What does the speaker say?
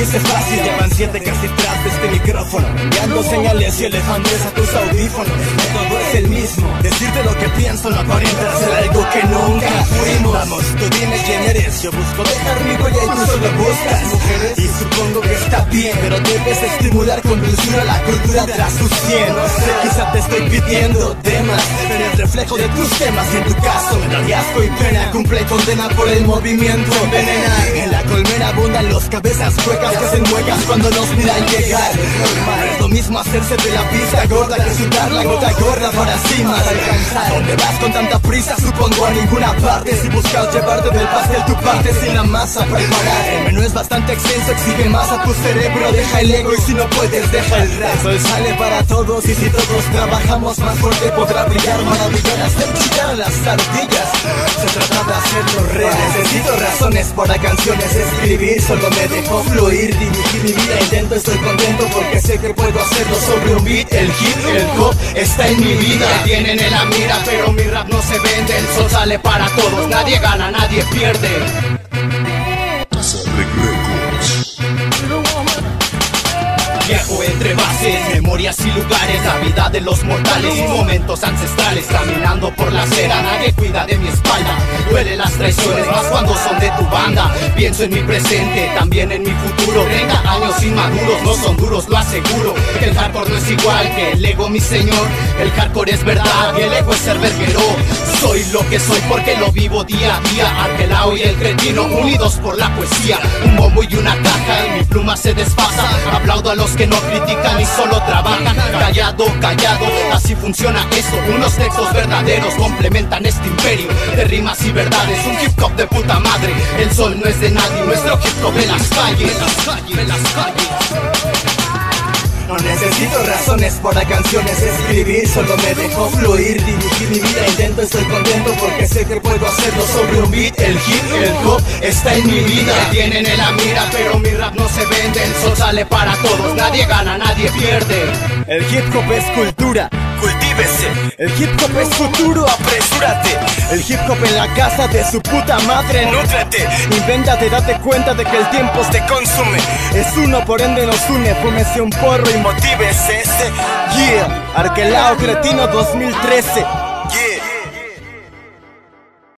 dice fácil, llevan 7 casi tras de este micrófono, enviando señales y elefantes a tus audífonos. Todo es el mismo, decirte lo que pienso no aparenta ser algo que nunca fuimos. Vamos, tú dime quién eres, yo busco dejar mi huella y tú solo buscas mujeres. Y supongo que está bien, pero debes estimular con dulzura la cultura tras tus 100. No sé, quizá te estoy pidiendo temas, pero el reflejo de tus temas y en tu caso me daría asco y pena. Cumple y condena por el movimiento envenenar. En la colmena abundan los cabezas huecas que hacen muecas cuando nos miran llegar. Normal, es lo mismo hacerse de la vista gorda que sudar la gota gorda para cima alcanzar. ¿Dónde vas con tanta prisa? Supongo a ninguna parte. Si buscas llevarte del pastel tu parte sin la masa preparar. El menú es bastante extenso, exige más a tu cerebro. Deja el ego y si no puedes deja el rap. El sol sale para todos y si todos trabajamos más fuerte podrá brillar, maravillar, hacer chillar las ardillas. Se trata de hacerlo real. Necesito razones para canciones escribir, solo me dejo fluir, dirigir mi vida. Intento, estoy contento porque sé que puedo hacerlo sobre un beat. El hip, el hop está en mi vida. Me tienen en la mira pero mi rap no se vende. El sol sale para todos, nadie gana, nadie pierde. Viajo entre bases, memorias y lugares, la vida de los mortales y momentos ancestrales. Caminando por la acera, nadie cuida de mi espalda. Duele las traiciones, más cuando son de tu banda. Pienso en mi presente, también en mi futuro. 30 años inmaduros, no son duros, lo aseguro. Que el hardcore no es igual que el ego, mi señor. El hardcore es verdad y el ego es ser verguero. Soy lo que soy porque lo vivo día a día. Arquelao y el cretino, unidos por la poesía. Un bombo y una caja y mi pluma se desfasa. Aplaudo a los que no critican y solo trabajan. Callado, callado, así funciona esto. Unos textos verdaderos complementan este imperio de rimas y verdades. Un hip hop de puta madre. El sol no es de nadie, nuestro hip hop en las calles. En las calles. No necesito razones para canciones escribir, solo me dejo fluir, dirigir mi vida. Intento, estoy contento porque sé que puedo hacerlo sobre un beat. El hip, el hop está en mi vida. Me tienen en la mira pero mi rap no se vende. El sol sale para todos, nadie gana, nadie pierde. El hip hop es cultura, cultívese. El hip hop es futuro, apresúrate. El hip hop en la casa de su puta madre, nútrete. Invéntate, date cuenta de que el tiempo te consume. Es uno, por ende nos une. Fúmese un porro y motívese ese. Yeah, Arquelao Cretino 2013.